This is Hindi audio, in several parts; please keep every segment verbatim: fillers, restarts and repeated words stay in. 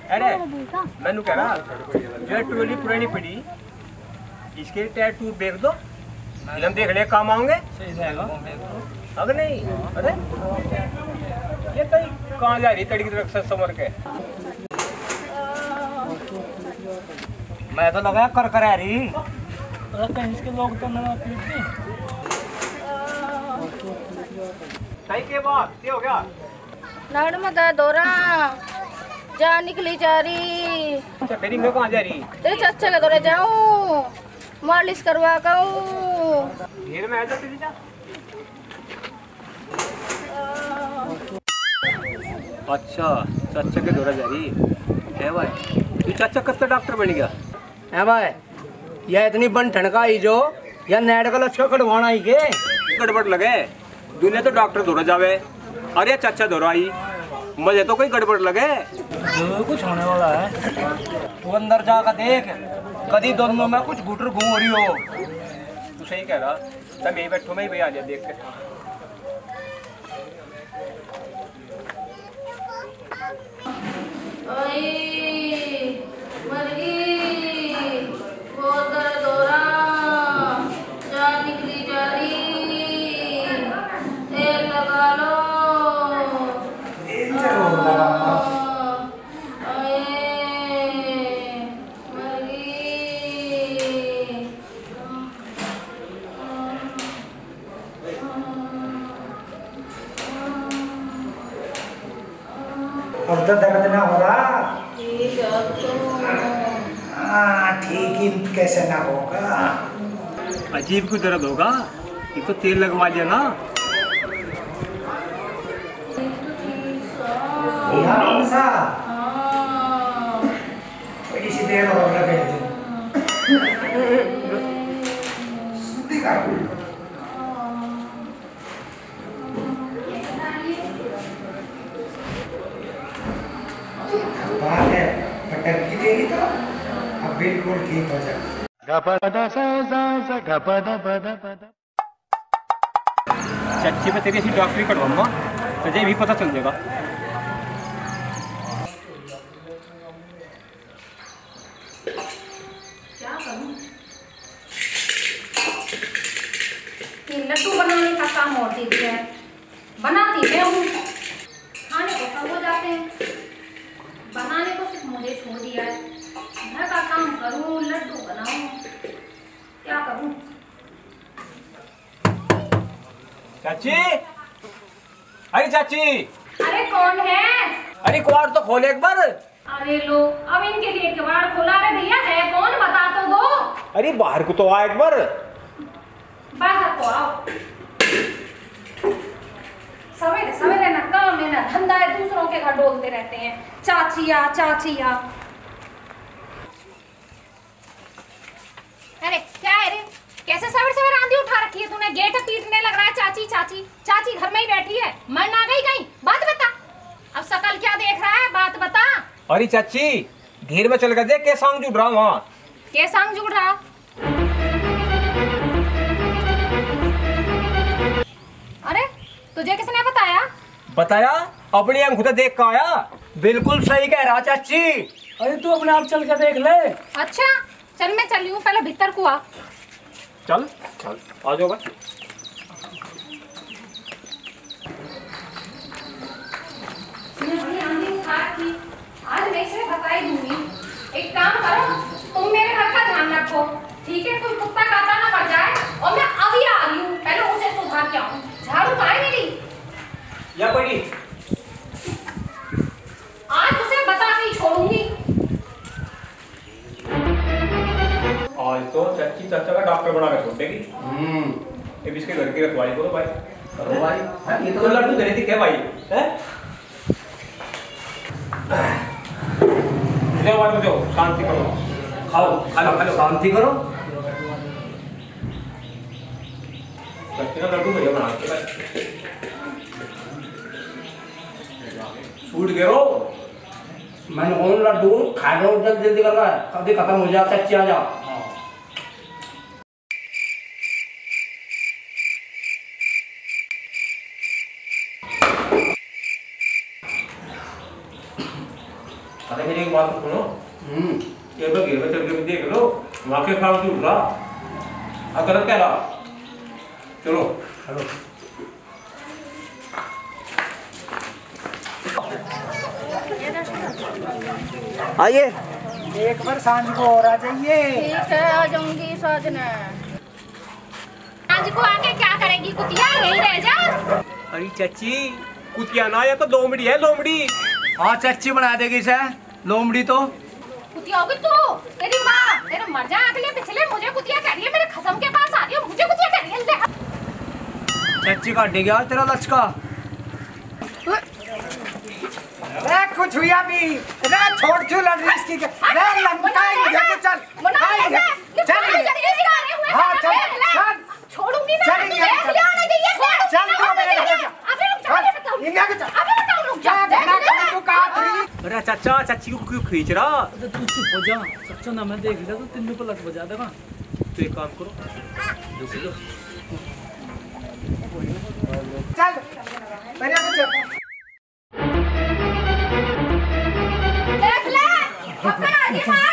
अरे मैंने कह रहा जो ट्रोली पुरानी पड़ी इसके टायर टूब बेच दो, फिल्म देखने काम आओगे। अगर नहीं अरे ये कहीं कहाँ जा रही तड़ी की तरफ से समर के। मैं तो लगा कर कर आ रही कहीं इसके लोग तो ना सही के बात ये हो गया नाड़ में दर्द हो रहा, जा निकली जा रही। अच्छा फिर मैं कहाँ जा रही? तेरे चाचा के दौरे जाऊं, मालिश करवा कहूं। घेर में आ जा तेरी जा। अच्छा चाचा के दौरा जा रही है भाई। तू चाचा कब तक डॉक्टर बन गया है भाई? यह इतनी बन ठनका ही जो या नेट का लक्ष्य कटवाना ही के गड़बड़ लगे दुनिया तो डॉक्टर दौरा जावे। अरे चाचा दौरा आई मुझे तो कोई गड़बड़ लगे। जो कुछ होने वाला है तू अंदर जाकर देख, कभी दोनों में कुछ गुटर घूम रही हो। तू सही कह रहा, तब यही बैठो मैं ही भाई आ जा देख के। मर गई, बहुत दर्द हो रहा, जान निकली जा रही, तेल लगा लो। अब तो दर्द ना हो रहा। ठीक है हाँ ठीक ही कैसे ना होगा। अजीब क्यों दर्द होगा, ये तो तेल लगवा दिया ना। थोड़ी सी देर और लगे बात है, पटक की देगी तो अब बिल्कुल ठीक हो जाएगा। चाची में तेरी ऐसी डॉक्टरी करवाऊंगा तुझे भी पता चल जाएगा। क्या करूं? ये लड्डू बनाने का काम होती है, बनाती मैं हूँ, खाने को सब हो जाते हैं, बनाने को सिर्फ मुझे छोड़ दिया है। घर का काम करूं, लड्डू बनाऊं, क्या करूं? चाची, अरे चाची। अरे कौन है? अरे किवाड़ तो खोले एक बार। अरे लो, अब इनके लिए किवाड़ खोला रे भैया, है कौन बता तो दो। अरे बाहर को तो आ एक बार। बाहर को आओ। सवेरे सवेरे ना काम है ना धंधा है, दूसरों के घर डोलते रहते हैं। चाचिया चाचिया। अरे क्या है रे, कैसे सवेरे सवेरे आंधी उठा रखी है तूने? गेट पीटने लग रहा है चाची चाची। चाची घर में ही बैठी है, मन आ गई कहीं? बात बता, अब सकल क्या देख रहा है, बात बता। अरे चाची घेर में चल गए देख के सांग जुड़ रहा वहाँ। के सांग जुड़ रहा? अरे तुझे किसने बताया? बताया अपनी आंख खुद देख कर आया। बिल्कुल सही कह रहा चाची। अरे तू अपने आप चल के देख ले। अच्छा चल मैं चली हूँ, पहले भीतर को आ। चल चल आ जाओ भाई। आज मैं इसे बता ही दूंगी। एक काम करो, तुम मेरे घर का ध्यान रखो, ठीक है? कोई कुत्ता काटा ना पड़ जाए। और मैं अभी आ रही हूँ, पहले उसे सुधार के आऊँ। झाड़ू कहाँ है मेरी? या पड़ी। आज उसे बता के ही छोड़ूंगी। आज तो चाची चाचा का डॉक्टर बना के छोड़ देगी। हम्म ये इसके घर की रखवाली करो भाई। करो भाई। ये तो लड्डू दे रही थी क्या भाई? हैं? जाओ बाहर जाओ, शांति करो, खाओ खा लो खा लो, शांति करो। चाची का लड्डू भैया बना के भाई। छूट गए हो। मैंने कौन लड्डू खा लो, जल्दी जल्दी कर रहा है, कभी खत्म हो जाए। चाची आ जाओ। अरे मेरी एक बात तो सुनो। हम्म एक बार घेर में चल के देख लो, वहाँ के काम से उठ रहा अगर क्या रहा। चलो हेलो आइए। एक बार सांझ को और आ जाइए। ठीक है, आ जाऊंगी साजना। आज को आके क्या करेगी कुतिया, यहीं रह जा। अरे चाची कुतिया ना, या तो लोमड़ी है लोमड़ी। हाँ चाची बना देगी से लोमड़ी तो। कुतिया होगी तू, तेरी माँ, तेरे मर जा अगले पिछले मुझे कुतिया कह रही है, मेरे खसम के पास आ रही है, मुझे कुतिया कह रही है। चाची काट गया तेरा लचका। रे कुछ हुआ भी रे, छोड़ क्यों लड़ रही इसकी? रे लंका है तो चल चल हाँ चल चल छोड़ूंगी ना, चल चल तो मेरे घर जा। चल इंडिया के चल रुक जा। तू कहाँ थी? अरे चाचा चाची को क्यों खींच रहा? तू चुप हो जा, सच्चा ना मैं देख लिया तो तीन पे लट बजा देगा। तो एक काम करो, रुक लो। चल मेरे यहाँ चल। देख ले, अपना आगे मार।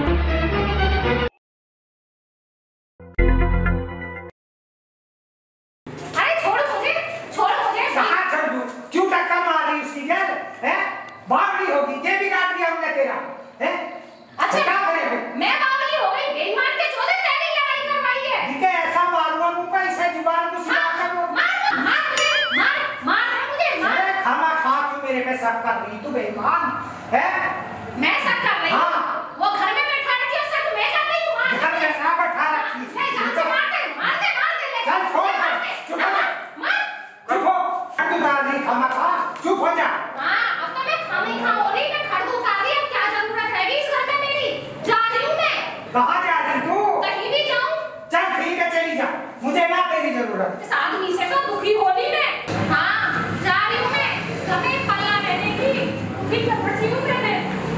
अरे छोड़ मुझे, छोड़ मुझे। कहाँ छोड़ दूँ? क्यों टक्कर मार रही उसकी यार? हैं? बावली होगी, ये भी काट दिया हमने तेरा। हैं? अच्छा क्या करें? मैं बावली हो गई, बेईमान के चौदह तेरी लड़ाई करवाई है। ठीक है, ऐसा मारूंगा मुंह पे, इसे जुबान को सिखा कर वो। मार मार मुझे, मार मार मुझे, मार। अरे खामा खा तू मेरे पे शक कर रही, तू बेईमान है। मैं सब कर रही हूँ। हाँ। वो घर में बैठा रखी है, सब मैं कर रही हूँ। मार घर में ना बैठा रखी। मैं जान से मार दे, मार दे, मार दे। ले। चल छोड़, मार दे, चुप हो जा। मार। चुप हो, तू मार नहीं खामा खा, चुप हो जा। हाँ, अब तो मैं खामी खा हो रही, मैं खड़दू उतार रही हूँ, क्या जरूरत है इस घर में मेरी? जा रही हूँ मैं। कहाँ जा रही तू? कहीं भी जाऊँ। चल ठीक है, चली जा, मुझे ना तेरी जरूरत। इस आदमी से तो दुखी हो रही मैं। हाँ, जा रही हूँ मैं। इस घर में पल्ला रहने की दुखी कर पड़ती हूँ मैंने।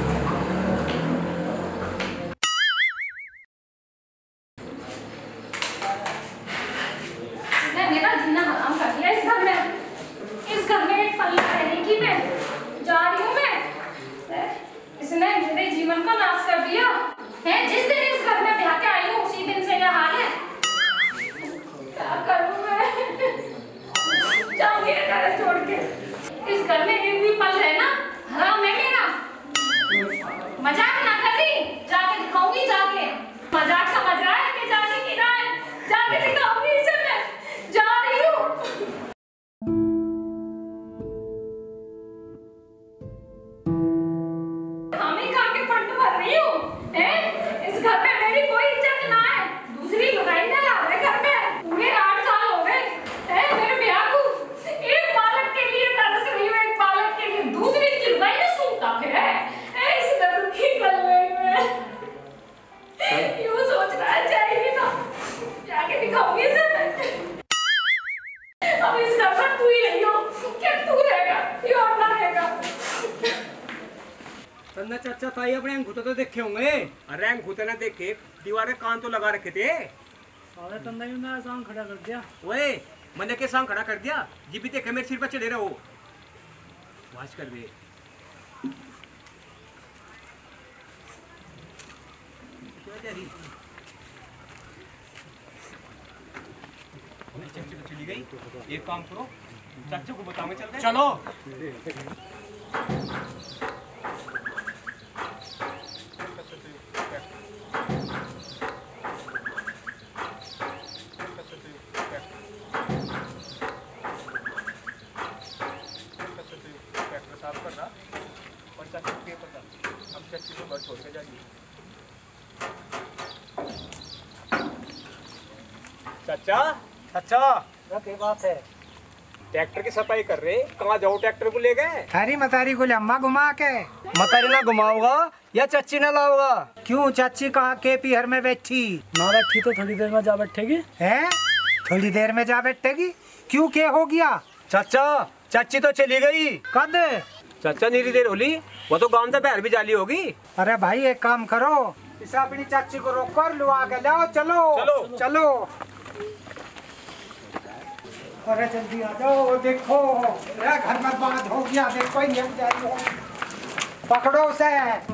इसने मेरा जीना हराम कर दिया इस घर में। इस घर में एक पल्ला रहने की मैं जा रही हूँ मैं। इसने मेरे जीवन का नाश कर दिया है। जिस दिन इस घर में ब्याह के आई हूँ उसी दिन से यह हाल है। क्या करूँ मैं? जाऊंगी घर छोड़ के। इस घर में एक भी पल रहना हराम है मेरा। मजाक ना कर रही, जाके दिखाऊंगी। जाके मजाक समझ रहा है कि जाने की ना है, जाके दिखाऊंगी इसे मैं। जा रही हूँ। हमें खा के फंड भर रही हूँ। इस घर में मेरी कोई इज्जत ना है। दूसरी लुगाई ना ला रहे घर में। पूरे आठ साल हो गए मेरे ब्याह को। एक बालक के लिए तरस रही हूँ, एक बालक के लिए। दूसरी की लुगाई ने सूंघा फिर है इस दर्द की गलवे में। यूँ सोच रहा है जाएगी ना, जाके दिखाऊंगी इसे मैं। अब इस घर पर तू ही रही हो, क्या तू रहेगा ये और ना रहेगा? तन्ना चाचा ताई अपने अंगूठे तो देखे होंगे। अरे अंगूठे ना देखे, दीवार में कान तो लगा रखे थे। साले तन्ना ही ना सांग खड़ा कर दिया। ओए मैंने के सांग खड़ा कर दिया, जी भी देखे मेरे सिर पर चढ़े रहो। वाच कर दे। क्या जा रही? चाची तो चली गई। एक काम करो, चाचा को बताओगे चलते। चलो। चाचा अच्छा क्या बात है? ट्रैक्टर की सफाई कर रहे, कहाँ जाओ ट्रैक्टर को ले गए? थारी मतारी को लम्बा घुमा के। मतारी ना घुमाओगा या चाची ना लाओगा? क्यों चाची कहाँ के पीहर में बैठी? ना बैठी तो थोड़ी देर में जा बैठेगी। हैं? थोड़ी देर में जा बैठेगी? क्यों क्या हो गया? चाचा चाची तो चली गई। कद? चाचा नीरी देर होली, वो तो गांव से बाहर भी जाली होगी। अरे भाई एक काम करो, इस अपनी चाची को रोक कर लो, आगे लाओ। चलो चलो चलो। अरे जल्दी आ जाओ, देखो मेरा घर में बात हो गया। देखो ये जा रही हो। पकड़ो उसे।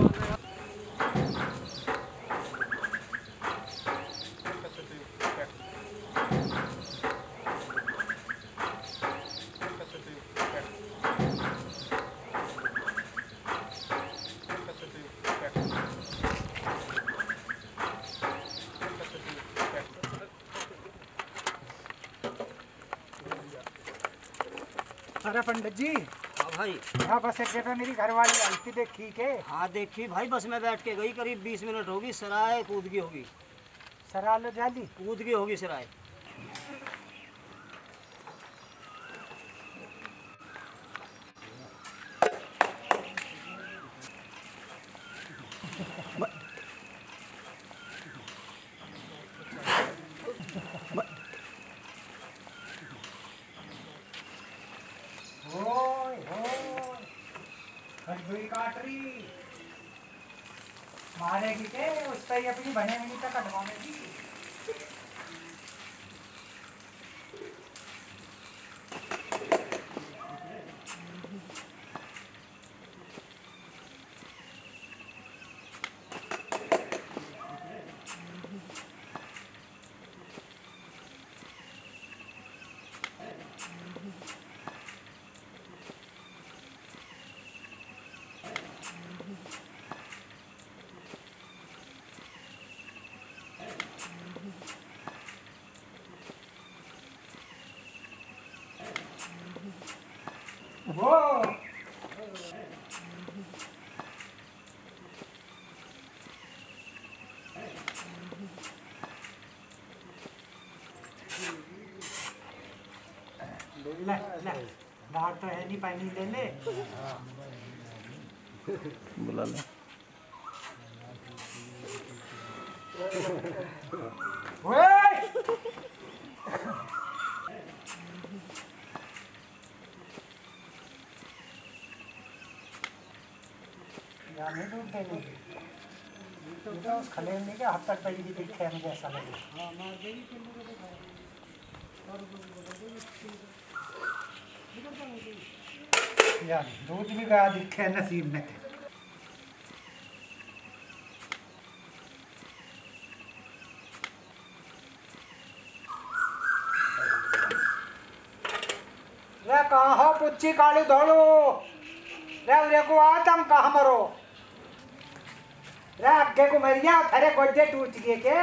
अरे पंडित जी। हाँ भाई। यहाँ बस एक जगह मेरी घरवाली आई थी, देखी के? हाँ देखी भाई, बस में बैठ के गई, करीब बीस मिनट होगी, सराय कूद की होगी। सरालो जाली कूद की होगी सराय। काटरी मारेगी के उस पर अपनी बने नहीं तक कटवाएगी। वो ले ले बाहर तो है नहीं, पानी ले ले। बुला ले। नहीं दूध देने तो उस खलेने के हाथ तक पड़ी भी दिखे, मुझे ऐसा लगे। यार दूध भी गया दिखे नसीब में। रे कहाँ हो पुच्ची काली धोड़ो, रे उरे को आ तुम कहाँ मरो, रे आगे को मरिया थारे गोड्डे टूट गए के।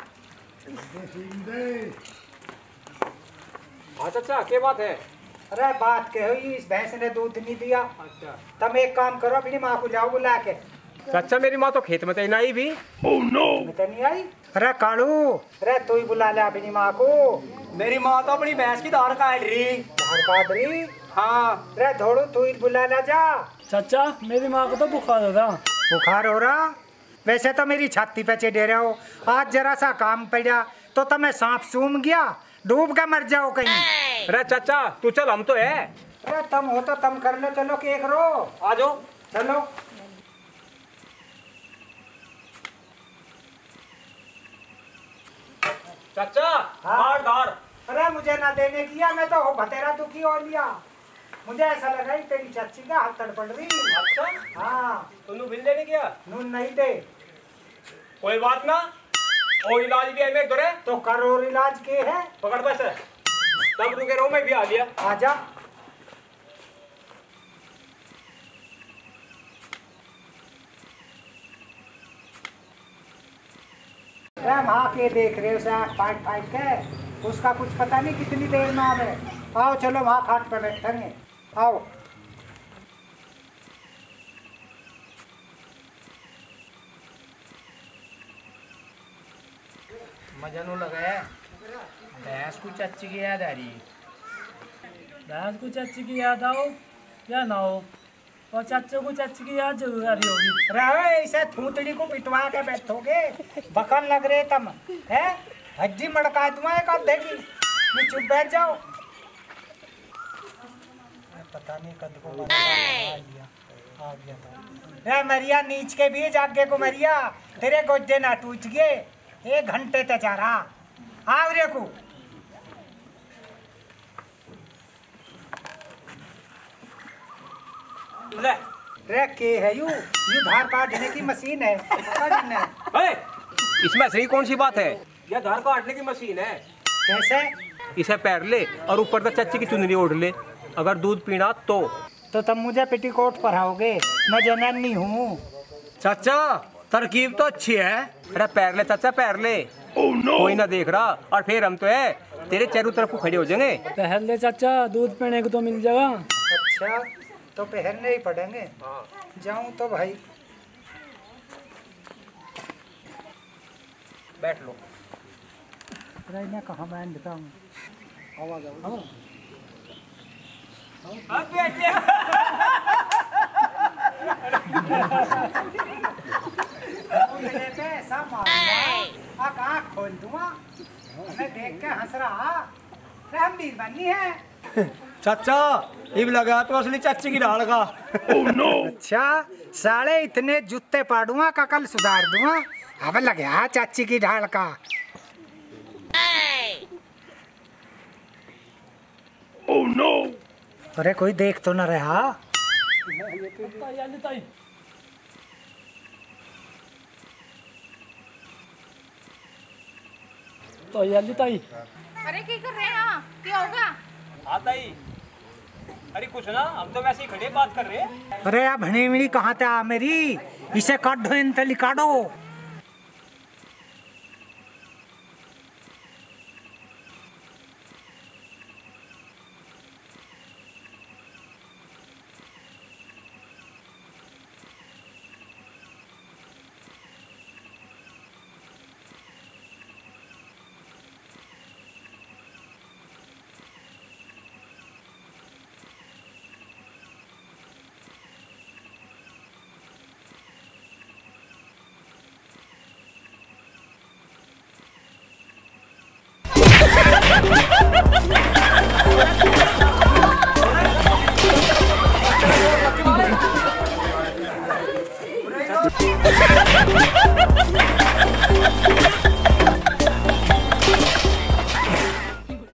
हाँ चाचा क्या बात है? अरे बात क्या हुई, इस भैंस ने दूध नहीं दिया। अच्छा तुम एक काम करो, अपनी माँ को जाओ बुला के। चाचा मेरी माँ तो खेत में तो नहीं भी। ओह नो, तो नहीं आई। अरे कालू, अरे तू ही बुला ले अपनी माँ को। मेरी माँ तो अपनी भैंस की धार काट रही। धार काट रही? हाँ। अरे धोड़ू तू ही बुला ले जा। चाचा मेरी माँ को तो बुखार हो रहा। बुखार हो रहा? वैसे तो मेरी छाती पे चढ़े रहे हो, आज जरा सा काम पड़ा तो तुम्हें सांप सूम गया, डूब के मर जाओ कहीं। अरे चाचा तू चल, हम तो है। अरे तुम हो तो तुम कर लो, चलो केक रो, आ जाओ चलो। चाचा हाँ? धार। अरे मुझे ना देने किया, मैं तो हो भतेरा दुखी हो लिया। मुझे ऐसा लगा ही तेरी चाची का हाथ तड़पड़ रही। अच्छा हाँ। तूने बिल देने क्या? नून नहीं दे। कोई बात ना, और इलाज भी है मेरे घरे। तो करो इलाज के है। पकड़ पैसे तब रुके रहो, मैं भी आ गया। आजा। वहाँ के देख रहे हो फाइट फाइट के, उसका कुछ पता नहीं कितनी देर में आवे। आओ चलो वहाँ खाट पर बैठेंगे, आओ। मजा नो लगा है, भैंस को चाची की याद आ रही। भैंस को चाची की याद आओ या ना हो, और चाचे को चाची की याद जरूर आ रही होगी। रहे ऐसे थूतड़ी को पिटवा के बैठोगे, बकन लग रहे तुम है, हड्डी मड़का दूंगा एक आधे की। ये चुप बैठ जाओ। पता नहीं कद को आ गया, आ गया। रे मरिया नीच के बीच आगे को मरिया, तेरे गोड्डे ना टूट गए, एक घंटे तक जा रहा। आओ रे को ले रे के है यू यू धार काटने की मशीन है ए, इसमें सही कौन सी बात है? यह धार काटने की मशीन है। कैसे? इसे पैर ले और ऊपर तक चाची की चुनरी ओढ़ ले, अगर दूध पीना तो। तो तुम मुझे पेटीकोट पढ़ाओगे? मैं जनानी हूँ। चाचा तरकीब तो अच्छी है। अरे पैर ले चाचा, पैर ले। oh, no. कोई ना देख रहा और फिर हम तो है तेरे चारों तरफ को खड़े हो जाएंगे। पहले चाचा दूध पीने को तो मिल जाएगा। अच्छा तो पहनने ही पड़ेंगे। जाऊं तो भाई। बैठ लो। अरे मैं कहाँ बैठता हूँ? आवाज आओ। ऐसा मारूंगा आँख आँख खोल दूंगा। मैं देख के हंस रहा। हम भी बनी है। चाचा इब लगा तो असली चाची की ढाल का। oh, no. अच्छा साले इतने जूते पाड़ूंगा का कल सुधार दूंगा। अब लगे चाची की ढाल का। oh, no. अरे कोई देख तो न रहा। तो याली ताई अरे क्या कर रहे हैं आप? क्या होगा? हाँ ताई, अरे कुछ ना, हम तो वैसे ही खड़े बात कर रहे हैं। अरे यार भणी मिणी कहाँ थे आ मेरी? इसे काट दो, इन तली काटो। Ha ha ha!